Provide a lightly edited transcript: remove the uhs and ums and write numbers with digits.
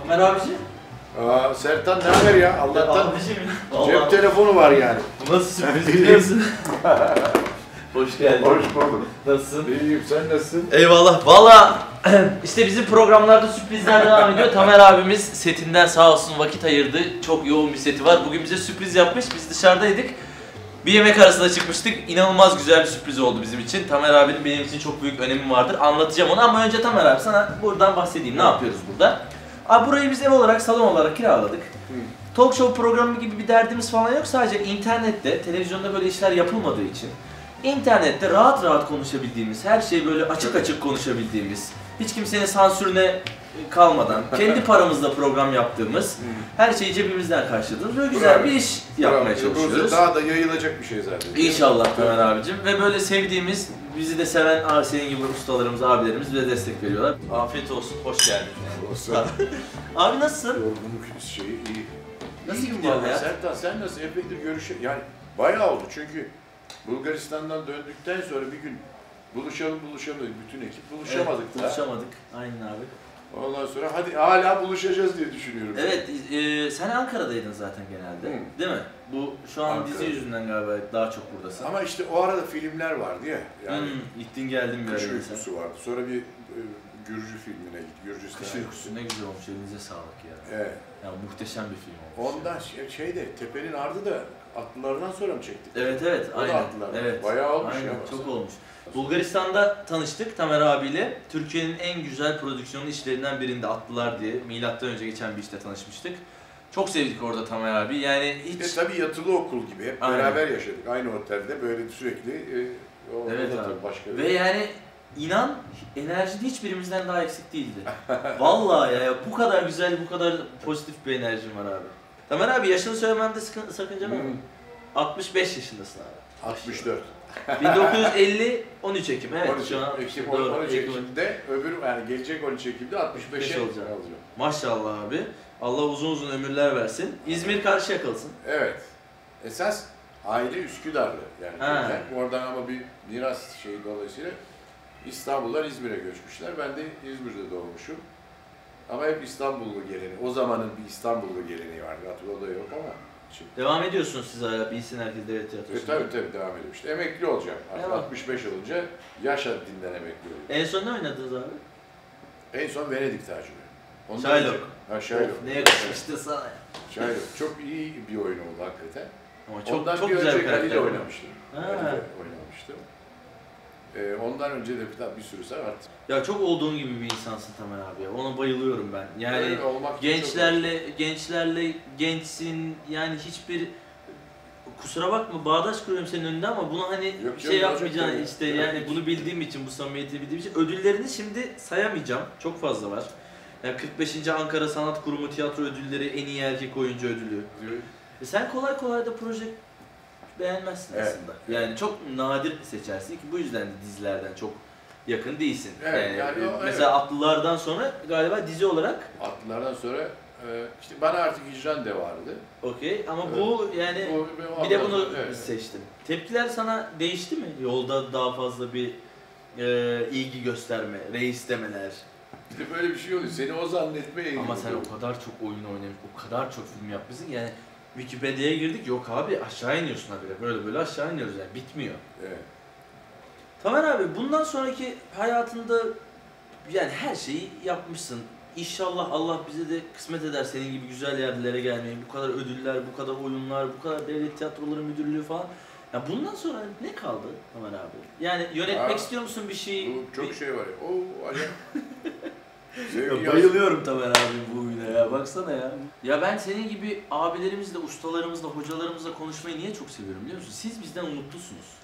Tamer abici. Sertan ne haber ya? Allah'tan Abicim, cep telefonu var yani. Nasıl sürpriz biliyorsun? Hoş geldin. Hoş bulduk. Nasılsın? İyiyim, sen nasılsın? Eyvallah. Valla işte bizim programlarda sürprizler devam ediyor. Tamer abimiz setinden sağ olsun vakit ayırdı. Çok yoğun bir seti var. Bugün bize sürpriz yapmış. Biz dışarıdaydık. Bir yemek arasında çıkmıştık. İnanılmaz güzel bir sürpriz oldu bizim için. Tamer abinin benim için çok büyük önemi vardır. Anlatacağım onu ama önce Tamer abi sana buradan bahsedeyim. Ne yapıyoruz burada? Abi burayı biz ev olarak, salon olarak kiraladık. Talk show programı gibi bir derdimiz falan yok. Sadece internette, televizyonda böyle işler yapılmadığı için internette rahat rahat konuşabildiğimiz, her şeyi böyle açık açık konuşabildiğimiz, hiç kimsenin sansürüne kalmadan, kendi paramızla program yaptığımız, her şeyi cebimizden karşıladığımız böyle güzel bir iş yapmaya çalışıyoruz. Daha da yayılacak bir şey zaten. İnşallah Tamer abicim. Ve böyle sevdiğimiz, bizi de seven senin gibi ustalarımız, abilerimiz bize destek veriyorlar. Afiyet olsun, hoş geldin. Olsun. Abi nasılsın? Yorgunluk şeyi iyi. Nasıl İyiyim gidiyor vallahi hayat? Sertan, sen nasıl? Epeydir yani bayağı oldu çünkü Bulgaristan'dan döndükten sonra bir gün buluşamadık, bütün ekip buluşamadık Evet, buluşamadık. Aynen abi. Ondan sonra hadi hala buluşacağız diye düşünüyorum. Evet, sen Ankara'daydın zaten genelde, değil mi? Bu şu an dizi yüzünden galiba daha çok buradasın. Ama işte o arada filmler vardı ya. Yani gittin geldin bir Kış araya Uykusu vardı. Sonra bir Gürcü filmine gittik. Gürcistan'a. Kış Uykusu ne güzel olmuş, elinize sağlık ya. Evet. Ya muhteşem bir film olmuş. Ondan şeyde Tepe'nin Ardı da atlılardan sonra mı çektik? Evet, O aynen. da atlılardan. Evet. Bayağı olmuş Aynen, ya. çok olmuş. Bulgaristan'da tanıştık Tamer abiyle. Türkiye'nin en güzel prodüksiyonlu işlerinden birinde Atlılar diye milattan önce geçen bir işte tanışmıştık. Çok sevdik orada Tamer abi. Yani hiç Tabii yatılı okul gibi hep beraber yaşadık. Aynı otelde böyle sürekli evet da abi. başka Ve yani inan enerji hiçbirimizden daha eksik değildi. Vallahi ya bu kadar güzel, bu kadar pozitif bir enerjim var abi. Tamer abi yaşını söylememde sakınca var mı? 65 yaşındasın abi. 64. 1950 13 Ekim. Evet 13 şu an Ekim, doğru. 13 Ekim'de öbür yani gelecek 13 Ekim'de 65'e olacak. alacağım. Maşallah abi. Allah uzun uzun ömürler versin. İzmir Karşıyaka'lısın. Evet. Esas aile Üsküdarlı yani. Oradan ama bir miras şeyi dolayısıyla İstanbul'dan İzmir'e göçmüşler. Ben de İzmir'de doğmuşum. Ama hep İstanbullu geleneği. O zamanın bir İstanbullu geleneği vardı. Artık o da yok ama. Şimdi. Devam ediyorsunuz siz hala bilsin herkes devlet tiyatrosunda. Tabii devam ediyorum. İşte emekli olacağım. Artık 65 olunca yaş haddinden emekli oluyorum. En son ne oynadınız abi? En son Venedik taciri. Shylock. Shylock. Ne yakışmıştı sana ya. Shylock. Çok iyi bir oyun oldu hakikaten. Ama çok, ondan çok bir güzel önce bir Ali'yle karakter. oynamıştım. Ali'yle oynamıştım. Ondan önce de bir sürü sanat. Ya çok olduğun gibi bir insansın Tamer abi ya. Ona bayılıyorum ben. Yani gençlerle gençsin. Yani hiçbir kusura bakma bağdaş kuruyorum senin önünde ama bunu hani yapmayacaksın işte yani bunu bildiğim için, bu samimiyeti bildiğim için ödüllerini şimdi sayamayacağım. Çok fazla var. Yani 45. Ankara Sanat Kurumu Tiyatro Ödülleri, en iyi erkek oyuncu ödülü. Sen kolay kolay da proje beğenmezsin aslında. Yani çok nadir seçersin ki bu yüzden de dizilerden çok yakın değilsin. Mesela Atlılardan sonra galiba dizi olarak Atlılardan sonra işte bana artık Hicran de vardı. Okey ama bu yani bir de bunu seçtim. Tepkiler sana değişti mi? Yolda daha fazla bir ilgi gösterme, reis demeler. İşte böyle bir şey oluyor. Seni o zannetmeye ama sen o kadar çok oyun oynamış, o kadar çok film yapmışsın yani Wikipedia'ya girdik, yok abi aşağı iniyorsun habire, böyle aşağı iniyoruz yani bitmiyor. Evet. Tamer abi bundan sonraki hayatında yani her şeyi yapmışsın. İnşallah Allah bize de kısmet eder senin gibi güzel yerlere gelmeyi, bu kadar ödüller, bu kadar oyunlar, bu kadar devlet tiyatroları müdürlüğü falan. Ya bundan sonra ne kaldı Tamer abi? Yani yönetmek istiyor musun bir şey? Çok şey var ya. Acayip. Ya bayılıyorum Tamer abi bu oyuna ya, baksana ya. Ya ben senin gibi abilerimizle, ustalarımızla, hocalarımızla konuşmayı niye çok seviyorum biliyor musun? Siz bizden umutlusunuz.